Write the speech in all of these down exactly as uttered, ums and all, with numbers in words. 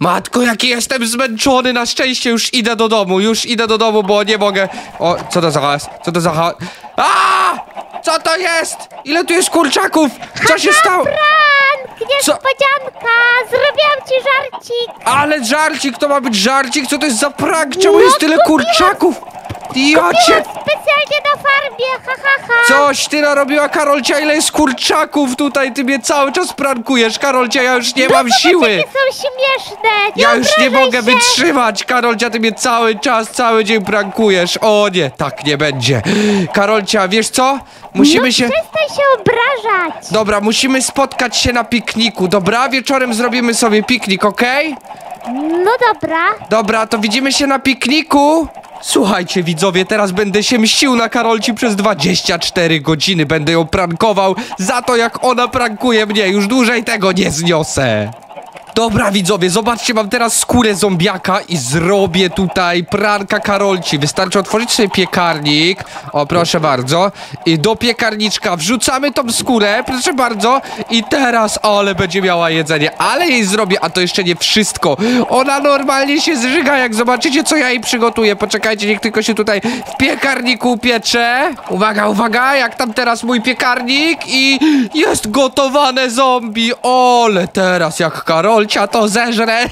Matko, jaki jestem zmęczony, na szczęście już idę do domu, już idę do domu, bo nie mogę. O, co to za hałas? Co to za hałas? A! Co to jest? Ile tu jest kurczaków? Co się stało? Prank, niespodzianka, zrobiłam ci żarcik. Ale żarcik, to ma być żarcik? Co to jest za prank? Czemu No, jest tyle kupiłam- kurczaków? Ja cię... Specjalnie na farmie, ha, ha, ha. Coś ty narobiła, Karolcia, ile jest kurczaków tutaj? Ty mnie cały czas prankujesz, Karolcia, ja już nie mam siły. Jakie są śmieszne, nie Ja już nie obrażaj mogę się. wytrzymać, Karolcia, ty mnie cały czas, cały dzień prankujesz. O nie, tak nie będzie. Karolcia, wiesz co? Musimy no, się... przestań się obrażać. Dobra, musimy spotkać się na pikniku, dobra? Wieczorem zrobimy sobie piknik, okej? No dobra. Dobra, to widzimy się na pikniku. Słuchajcie, widzowie, teraz będę się mścił na Karolci przez dwadzieścia cztery godziny. Będę ją prankował za to, jak ona prankuje mnie. Już dłużej tego nie zniosę. Dobra, widzowie, zobaczcie, mam teraz skórę zombiaka i zrobię tutaj pranka Karolci. Wystarczy otworzyć sobie piekarnik. O, proszę bardzo. I do piekarniczka wrzucamy tą skórę, proszę bardzo. I teraz, ale będzie miała jedzenie. Ale jej zrobię, a to jeszcze nie wszystko. Ona normalnie się zżyga, jak zobaczycie, co ja jej przygotuję. Poczekajcie, niech tylko się tutaj w piekarniku upiecze. Uwaga, uwaga, jak tam teraz mój piekarnik. I jest gotowane zombie. Ole, teraz jak Karol to zeżrę.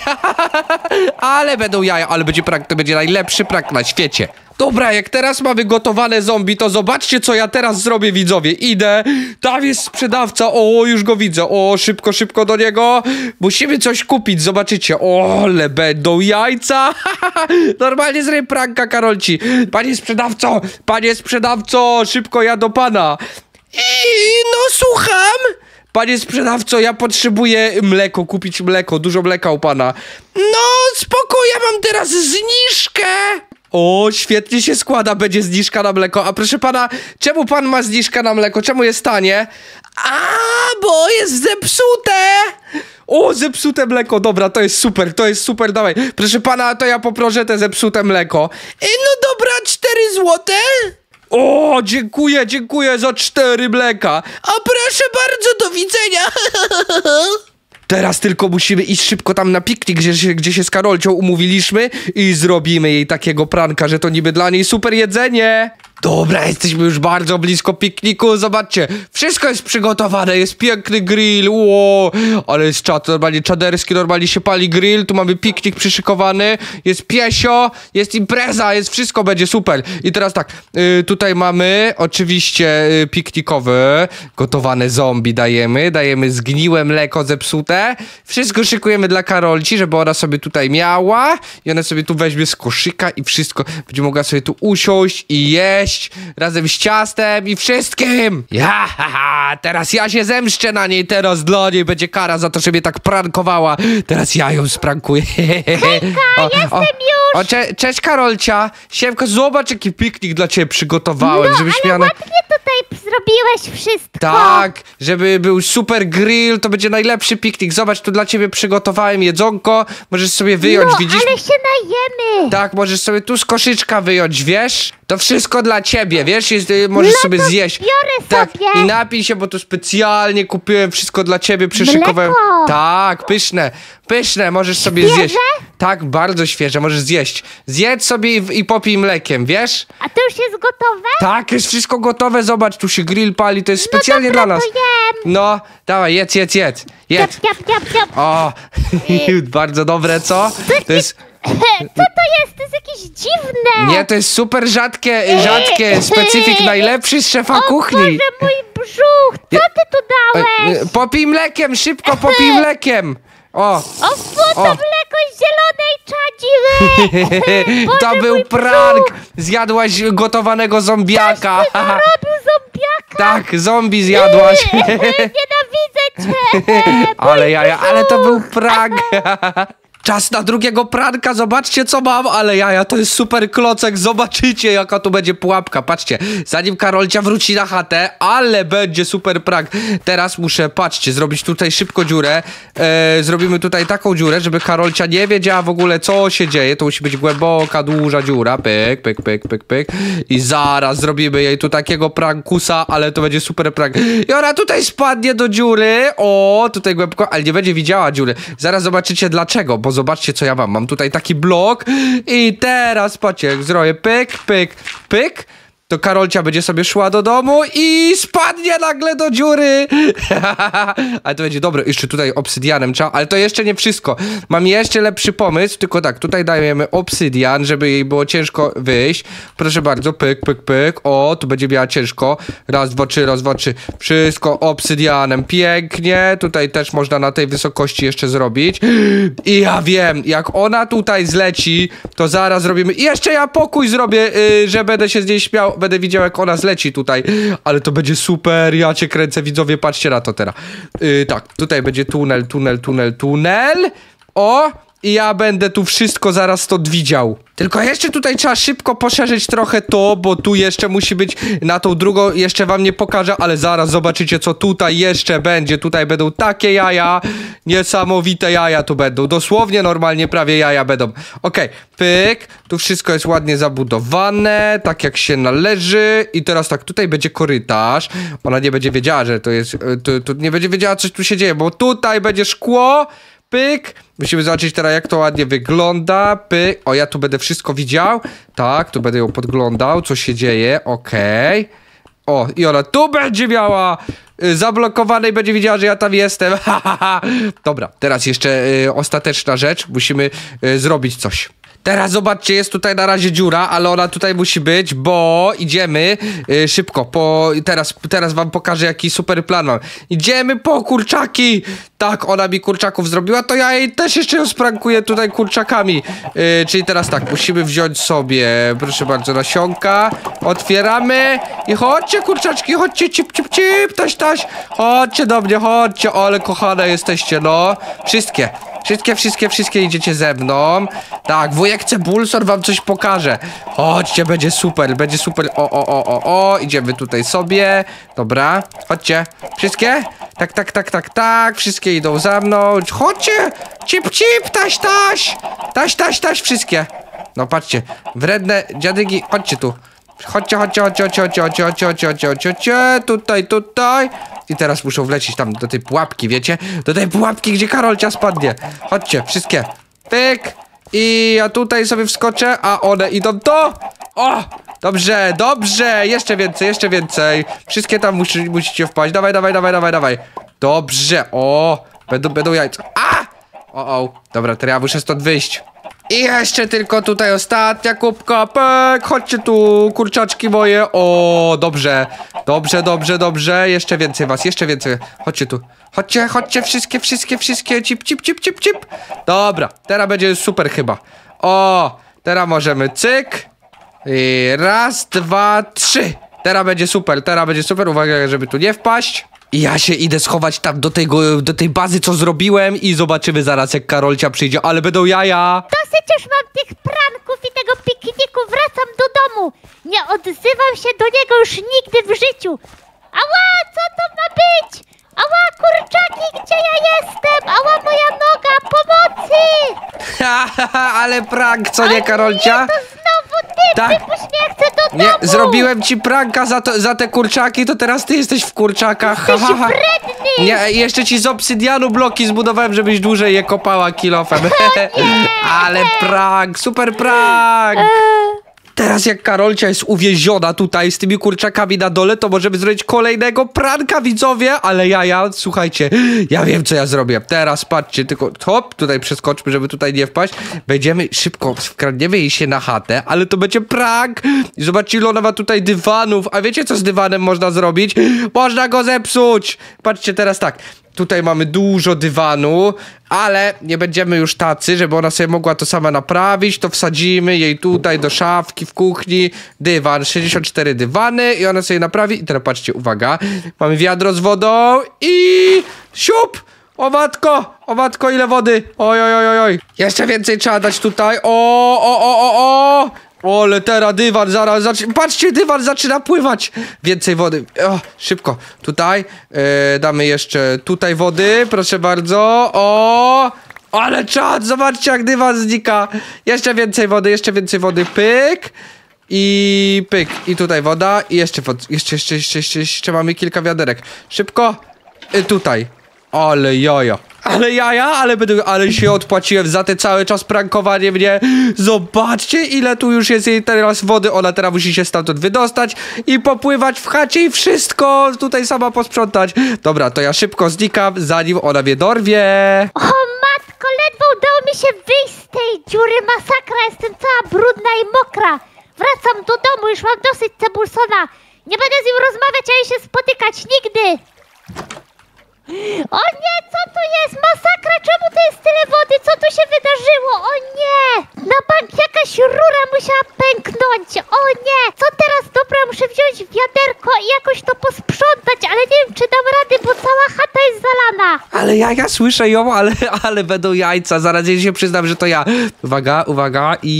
Ale będą jaja, ale będzie prank, to będzie najlepszy prank na świecie. Dobra, jak teraz mamy gotowane zombie, to zobaczcie, co ja teraz zrobię, widzowie. Idę, tam jest sprzedawca, o, już go widzę. O, szybko, szybko do niego. Musimy coś kupić, zobaczycie. O, ale będą jajca. Normalnie zrobię pranka, Karolci. Panie sprzedawco, panie sprzedawco, szybko ja do pana. I no, słucham. Panie sprzedawco, ja potrzebuję mleko, kupić mleko, dużo mleka u pana. No, spoko, ja mam teraz zniżkę. O, świetnie się składa, będzie zniżka na mleko. A proszę pana, czemu pan ma zniżkę na mleko? Czemu jest tanie? A, bo jest zepsute. O, zepsute mleko, dobra, to jest super, to jest super, dawaj. Proszę pana, to ja poproszę te zepsute mleko. E, no dobra, cztery złote. O, dziękuję, dziękuję za cztery mleka. A proszę bardzo, do widzenia. Teraz tylko musimy iść szybko tam na piknik, gdzie się, gdzie się z Karolcią umówiliśmy i zrobimy jej takiego pranka, że to niby dla niej super jedzenie. Dobra, jesteśmy już bardzo blisko pikniku, zobaczcie, wszystko jest przygotowane, jest piękny grill, ło, ale jest czad, normalnie czaderski, normalnie się pali grill, tu mamy piknik przyszykowany, jest piesio, jest impreza, jest wszystko, będzie super. I teraz tak, y, tutaj mamy oczywiście y, piknikowy, gotowane zombie dajemy, dajemy zgniłe mleko zepsute, wszystko szykujemy dla Karolci, żeby ona sobie tutaj miała i ona sobie tu weźmie z koszyka i wszystko, będzie mogła sobie tu usiąść i jeść razem z ciastem i wszystkim. Ja, ha, ha, teraz ja się zemszczę na niej, teraz dla niej będzie kara za to, że mnie tak prankowała. Teraz ja ją sprankuję. Hejka, o, jestem o, już. o, cze cześć Karolcia. Siemko, zobacz jaki piknik dla ciebie przygotowałem, No, żebyś ale miała... ładnie tutaj zrobiłeś wszystko. Tak, żeby był super grill, to będzie najlepszy piknik. Zobacz, tu dla ciebie przygotowałem jedzonko, możesz sobie wyjąć, no, widzisz? ale się najemy. Tak, możesz sobie tu z koszyczka wyjąć, wiesz? To wszystko dla ciebie, wiesz? Jest, y, możesz No sobie to zjeść. biorę Tak, sobie. i napij się, bo to specjalnie kupiłem wszystko dla ciebie, przyszykowałem. Mleko. Tak, pyszne, pyszne, możesz sobie Świeże? zjeść. Tak, bardzo świeże, możesz zjeść. Zjedz sobie i, i popij mlekiem, wiesz? A to już jest gotowe? Tak, jest wszystko gotowe, zobacz, tu się grill pali, to jest specjalnie no dobra, dla nas. to jem. No, dawaj, jedz, jedz, jedz. Jedz. Jap, jap, jap, jap. O, bardzo dobre, co? To jest... Co to jest? To jest jakieś dziwne. Nie, to jest super rzadkie, rzadkie, specyfik najlepszy z szefa O kuchni. Boże, mój brzuch, co ty tu dałeś? E, e, Popij mlekiem, szybko popij mlekiem. O, O, fu, to o. mleko z zielonej czadzi. Boże, to był mój prank. brzuch. Zjadłaś gotowanego zombiaka. Ty zarobił zombiaka. Tak, zombie zjadłaś. Nienawidzę cię. Ale Mój jaja, brzuch. ale to był prank. Czas na drugiego pranka, zobaczcie co mam, ale jaja, to jest super klocek, zobaczycie jaka tu będzie pułapka, patrzcie, zanim Karolcia wróci na chatę, ale będzie super prank. Teraz muszę, patrzcie, zrobić tutaj szybko dziurę, e, zrobimy tutaj taką dziurę, żeby Karolcia nie wiedziała w ogóle co się dzieje, to musi być głęboka, duża dziura, pyk, pyk, pyk, pyk, pyk i zaraz zrobimy jej tu takiego prankusa, ale to będzie super prank. I ona tutaj spadnie do dziury, o, tutaj głęboko, ale nie będzie widziała dziury, zaraz zobaczycie dlaczego, bo bo zobaczcie, co ja mam. Mam tutaj taki blok i teraz, patrzcie, jak zrobię pyk, pyk, pyk, to Karolcia będzie sobie szła do domu i spadnie nagle do dziury. Ale to będzie dobre. Jeszcze tutaj obsydianem trzeba, ale to jeszcze nie wszystko. Mam jeszcze lepszy pomysł, tylko tak, tutaj dajemy obsydian, żeby jej było ciężko wyjść. Proszę bardzo, pyk, pyk, pyk. O, tu będzie miała ciężko. Raz, dwa, trzy, raz, dwa, trzy. Wszystko obsydianem. Pięknie. Tutaj też można na tej wysokości jeszcze zrobić. I ja wiem, jak ona tutaj zleci, to zaraz zrobimy. I jeszcze ja pokój zrobię, yy, że będę się z niej śmiał. Będę widział, jak ona zleci tutaj. Ale to będzie super. Ja cię kręcę, widzowie. Patrzcie na to teraz. Yy, tak, tutaj będzie tunel, tunel, tunel, tunel. O! I ja będę tu wszystko zaraz stąd widział. Tylko jeszcze tutaj trzeba szybko poszerzyć trochę to, bo tu jeszcze musi być na tą drugą, jeszcze wam nie pokażę, ale zaraz zobaczycie, co tutaj jeszcze będzie. Tutaj będą takie jaja, niesamowite jaja tu będą. Dosłownie normalnie prawie jaja będą. Okej, pyk, tu wszystko jest ładnie zabudowane, tak jak się należy. I teraz tak, tutaj będzie korytarz. Ona nie będzie wiedziała, że to jest, tu, tu nie będzie wiedziała, co tu się dzieje, bo tutaj będzie szkło. Pyk. Musimy zobaczyć teraz, jak to ładnie wygląda. Pyk. O, ja tu będę wszystko widział. Tak, tu będę ją podglądał, co się dzieje. Okej. Okay. O, i ona tu będzie miała y, zablokowane i będzie widziała, że ja tam jestem. Dobra, teraz jeszcze y, ostateczna rzecz. Musimy y, zrobić coś. Teraz zobaczcie, jest tutaj na razie dziura, ale ona tutaj musi być, bo idziemy yy, szybko, po, teraz, teraz wam pokażę, jaki super plan mam. Idziemy po kurczaki. Tak, ona mi kurczaków zrobiła, to ja jej też jeszcze ją sprankuję tutaj kurczakami. Yy, czyli teraz tak, musimy wziąć sobie, proszę bardzo, nasionka. Otwieramy i chodźcie kurczaczki, chodźcie, cip, cip, cip, taś, taś. Chodźcie do mnie, chodźcie, o, ale kochane jesteście, no. Wszystkie. Wszystkie, wszystkie, wszystkie idziecie ze mną. Tak, wujek Cebulsor wam coś pokaże. Chodźcie, będzie super, będzie super. O, o, o, o, o, idziemy tutaj sobie. Dobra, chodźcie. Wszystkie? Tak, tak, tak, tak, tak. Wszystkie idą za mną. Chodźcie. Cip, cip, taś, taś. Taś, taś, taś, wszystkie. No patrzcie, wredne dziadygi, chodźcie tu. Chodźcie, chodźcie, chodźcie, chodźcie, chodźcie, chodźcie, chodźcie, chodźcie, chodźcie, chodźcie, chodźcie, tutaj, tutaj. I teraz muszą wlecieć tam do tej pułapki, wiecie? Do tej pułapki, gdzie Karolcia spadnie. Chodźcie, wszystkie. Pyk. I ja tutaj sobie wskoczę, a one idą to. O! Dobrze, dobrze. Jeszcze więcej, jeszcze więcej. Wszystkie tam musi, musicie wpaść. Dawaj, dawaj, dawaj, dawaj, dawaj. Dobrze. O! Będą, będą jajca. A! O, o. Dobra, teraz ja muszę stąd wyjść. I jeszcze tylko tutaj ostatnia kubka, pek, chodźcie tu, kurczaczki moje, o, dobrze, dobrze, dobrze, dobrze, jeszcze więcej was, jeszcze więcej, chodźcie tu, chodźcie, chodźcie, wszystkie, wszystkie, wszystkie, cip, cip, cip, cip, cip, dobra, teraz będzie super chyba, o, teraz możemy cyk, i raz, dwa, trzy, teraz będzie super, teraz będzie super, uwaga, żeby tu nie wpaść. I ja się idę schować tam do, tego, do tej bazy, co zrobiłem i zobaczymy zaraz, jak Karolcia przyjdzie, ale będą jaja. Dosyć już mam tych pranków i tego pikniku, wracam do domu. Nie odzywam się do niego już nigdy w życiu. Ała, co to ma być? Ała, kurczaki, gdzie ja jestem? Ała, moja noga, pomocy! Ale prank, co nie, Karolcia? Nie, to znowu ty, Tak. wypuść mnie, chcę do Nie, domu. zrobiłem ci pranka za, to, za te kurczaki, to teraz ty jesteś w kurczakach. Jesteś wredny. Nie, jeszcze ci z obsydianu bloki zbudowałem, żebyś dłużej je kopała kilofem. Ale prank, super prank. Teraz jak Karolcia jest uwięziona tutaj z tymi kurczakami na dole, to możemy zrobić kolejnego pranka, widzowie. Ale ja, ja, słuchajcie, ja wiem, co ja zrobię. Teraz patrzcie, tylko hop, tutaj przeskoczmy, żeby tutaj nie wpaść. Wejdziemy szybko, wkradniemy jej się na chatę, ale to będzie prank. I zobaczcie, ile ona ma tutaj dywanów. A wiecie, co z dywanem można zrobić? Można go zepsuć. Patrzcie teraz tak. Tutaj mamy dużo dywanu, ale nie będziemy już tacy, żeby ona sobie mogła to sama naprawić. To wsadzimy jej tutaj do szafki w kuchni. Dywan, sześćdziesiąt cztery dywany i ona sobie naprawi. I teraz patrzcie, uwaga. Mamy wiadro z wodą i siup! O matko, o matko, ile wody. Oj, oj, oj, oj. Jeszcze więcej trzeba dać tutaj. O, o, o, o, o. O, ale teraz dywan zaraz zaczyna. Patrzcie, dywan zaczyna pływać. Więcej wody. O, szybko. Tutaj e, damy jeszcze tutaj wody. Proszę bardzo. O, ale czad. Zobaczcie, jak dywan znika. Jeszcze więcej wody, jeszcze więcej wody. Pyk. I pyk. I tutaj woda. I jeszcze, jeszcze, jeszcze, jeszcze, jeszcze, jeszcze mamy kilka wiaderek. Szybko. I tutaj. Ale jaja. Ale jaja, ale będę, ale się odpłaciłem za te cały czas prankowanie mnie. Zobaczcie, ile tu już jest jej teraz wody. Ona teraz musi się stamtąd wydostać i popływać w chacie i wszystko tutaj sama posprzątać. Dobra, to ja szybko znikam, zanim ona mnie dorwie. O matko, ledwo udało mi się wyjść z tej dziury, masakra, jestem cała brudna i mokra. Wracam do domu, już mam dosyć Cebulsona. Nie będę z nim rozmawiać, ani się spotykać nigdy. O nie, co tu jest? Masakra, czemu tu jest tyle wody? Co tu się wydarzyło? O nie! Na bank jakaś rura musiała pęknąć. O nie! Co teraz? Dobra, muszę wziąć wiaderko i jakoś to posprzątać, ale nie wiem, czy dam rady, bo cała chata jest zalana. Ale ja, ja słyszę ją, ale, ale będą jajca. Zaraz jej się przyznam, że to ja. Uwaga, uwaga i...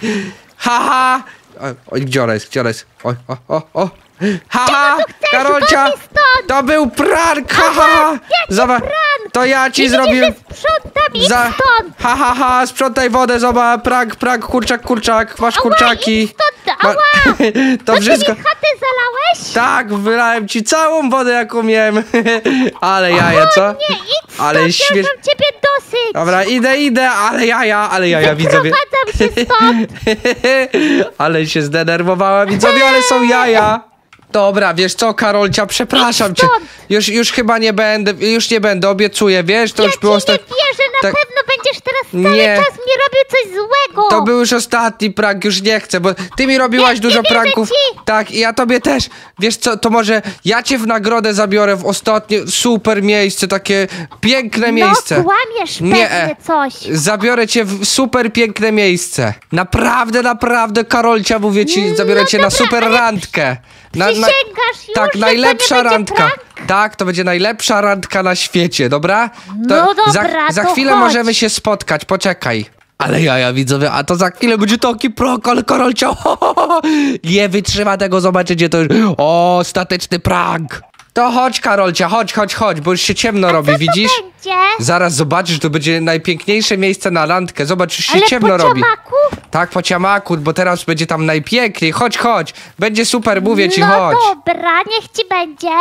Haha! Oj, gdzie ona jest? Gdzie ona jest? Oj, o, o, o. Haha! Karolcia! Wolnij stąd! To był prank! Haha! Jaki Zobacz, prank? to ja ci Nie zrobiłem... widzisz, że sprzątam i Za... stąd! Ha, ha, ha, sprzątaj wodę, zobacz, prank, prank, kurczak, kurczak, masz Ała, kurczaki. idź stąd, Ma- ała! To Co wszystko... ty mi chatę zalałeś? Tak, wylałem ci całą wodę, jaką miałem. Ale jaja, co? O nie, idź stąd, Ale ja śmiesz... już mam ciebie dosyć! Dobra, idę, idę, ale jaja, ale jaja, widzowie. Wyprowadzam się stąd! Ale się zdenerwowała, widzowie, ale są jaja. Dobra, wiesz co, Karolcia, przepraszam Idź cię. stąd. Już, już chyba nie będę, już nie będę, obiecuję, wiesz, to Ja już ci było... nie sta- wierzę, na tak- pewno będziesz teraz cały Nie. czas mi robił coś złego! To był już ostatni prank, już nie chcę, bo ty mi robiłaś Nie, dużo nie wierzę pranków. ci. Tak, i ja tobie też. Wiesz co, to może ja cię w nagrodę zabiorę w ostatnie super miejsce, takie piękne miejsce. No, kłamiesz Nie, pewnie coś. Zabiorę cię w super piękne miejsce. Naprawdę, naprawdę, Karolcia, mówię ci, zabiorę No cię na dobra, super ale randkę. Przysięgasz już, Tak, że najlepsza to nie będzie randka. prank? Tak, to będzie najlepsza randka na świecie, dobra? To No dobra, za, za to chwilę chodź. możemy się spotkać, poczekaj. Ale ja, ja widzowie, a to za chwilę będzie taki prank, ale Karolcia, ho, ho, ho, nie wytrzyma tego, zobaczycie, to już o, ostateczny prank. To chodź, Karolcia, chodź, chodź, chodź, bo już się ciemno robi, Co widzisz? to będzie? Zaraz zobaczysz, to będzie najpiękniejsze miejsce na randkę. Zobacz, już się Ale ciemno po robi. ciamaku? Tak, po ciamaku, bo teraz będzie tam najpiękniej. Chodź, chodź. Będzie super, mówię ci, no chodź. dobra, niech ci będzie.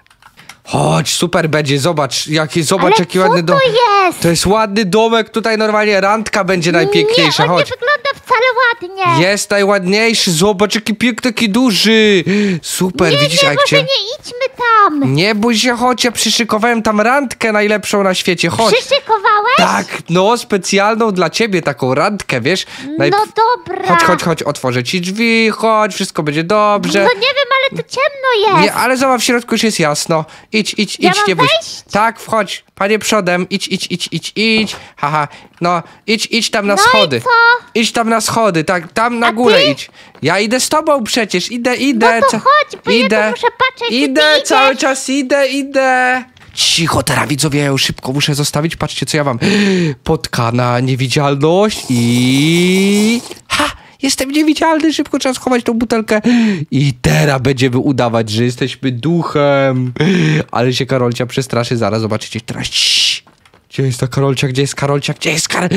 Chodź, super będzie, zobacz, jaki, zobacz, Ale jaki co ładny dom. to jest? To jest ładny domek, tutaj normalnie randka będzie najpiękniejsza, Nie, on chodź. nie wygląda wcale ładnie. Jest najładniejszy, zobacz, jaki piękny, taki duży. Super, nie, widzisz, nie, jak może cię... nie idźmy tam. Nie bój się, chodź, ja przyszykowałem tam randkę najlepszą na świecie, chodź. Przyszykowałeś? Tak, no, specjalną dla ciebie taką randkę, wiesz? Naj- No dobra. Chodź, chodź, chodź, otworzę ci drzwi, chodź, wszystko będzie dobrze. No nie wiem, ale tu ciemno jest. Nie, ale zobacz, w środku już jest jasno. Idź, idź, Ja idź, mam nie bój się. wejść? Tak, wchodź, panie przodem, idź, idź, idź, idź, idź. Haha, no, idź, idź tam na No i schody. co? Idź tam na schody, tak, tam na A górę ty? idź. Ja idę z tobą przecież, idę, idę. No to chodź, bo ja tu muszę patrzeć, gdzie Idę, ty idziesz. cały czas idę, idę. Cicho, teraz widzowie, ja już szybko muszę zostawić. Patrzcie, co ja mam. Potka na niewidzialność i... Ha! Jestem niewidzialny, szybko trzeba schować tą butelkę. I teraz będziemy udawać, że jesteśmy duchem. Ale się Karolcia przestraszy, zaraz zobaczycie. Teraz ciii. Gdzie jest ta Karolcia? Gdzie jest Karolcia? Gdzie jest Kar...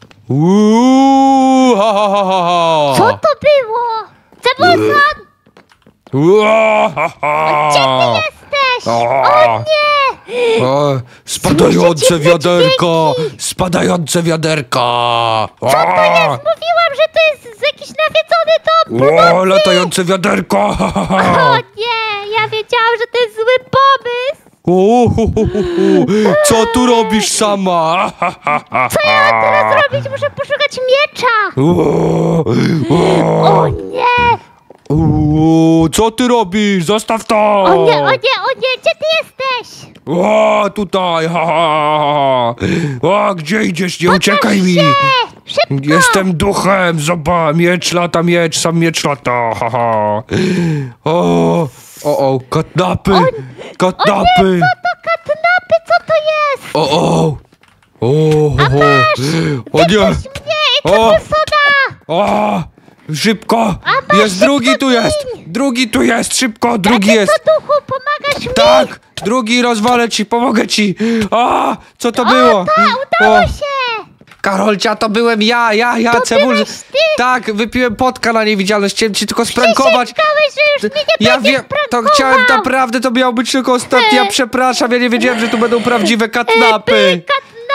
Uuu, ha, ha, ha, ha. Co to było? Cebulson, Uuu, ha, ha. gdzie ty jesteś? O. O nie! O, spadające Słyszę dziwne wiaderko! dźwięki. Spadające wiaderko! Co to jest? Mówiłam, że to jest jakiś nawiedzony dom. O, Pomocy! latające wiaderko! O nie, ja wiedziałam, że to jest zły pomysł. O, hu, hu, hu, hu. Co tu robisz sama? Co ja mam teraz robić? Muszę poszukać miecza. O, O nie! o, co ty robisz? Zostaw to! O nie, o nie, o nie, gdzie ty jesteś? O, tutaj! Ha, ha, ha. O, gdzie idziesz? Nie uciekaj mi! Nie, szybko! Jestem duchem, zobacz, miecz lata, miecz, sam miecz lata, haha. O, o, o, katnapy, katnapy. Co to katnapy? Co to jest? O, o, o, o, o nie, Puść mnie i O. Cebulsona! o, szybko, Aba, jest drugi szybko tu jest, gin. drugi tu jest, szybko, drugi Jakie jest. to duchu, pomagasz mi? Tak, drugi rozwalę ci, pomogę ci. A, co to było? O, ta, udało O. się! Karolcia, to byłem ja, ja, ja, To cebul. byłeś ty? Tak, wypiłem potka na niewidzialność, chciałem ci tylko sprankować. Przysięgałeś, że już mnie nie Ja będziesz wiem, to prankował. chciałem naprawdę, to miał być tylko ostatni, ja Ty. przepraszam, ja nie wiedziałem, że tu będą prawdziwe E, katnapy. Ty, katnapy!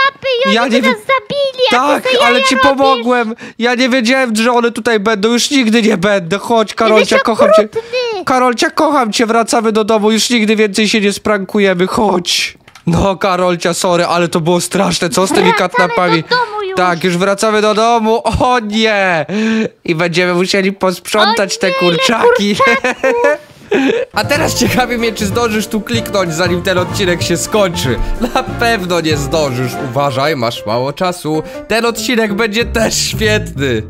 łapy i oni Ja by nie nas wi- zabili, a Tak, ty sobie ale jaja ci robisz. pomogłem. Ja nie wiedziałem, że one tutaj będą. Już nigdy nie będę. Chodź, Karolcia, Jesteś kocham cię. okrutny. Karolcia, kocham cię. Wracamy do domu. Już nigdy więcej się nie sprankujemy. Chodź. No, Karolcia, sorry, ale to było straszne. Co z tymi Wracamy katnapami? do domu już. Tak, już wracamy do domu. O nie! I będziemy musieli posprzątać O te nie, ile kurczaki. A teraz ciekawi mnie, czy zdążysz tu kliknąć, zanim ten odcinek się skończy. Na pewno nie zdążysz. Uważaj, masz mało czasu. Ten odcinek będzie też świetny.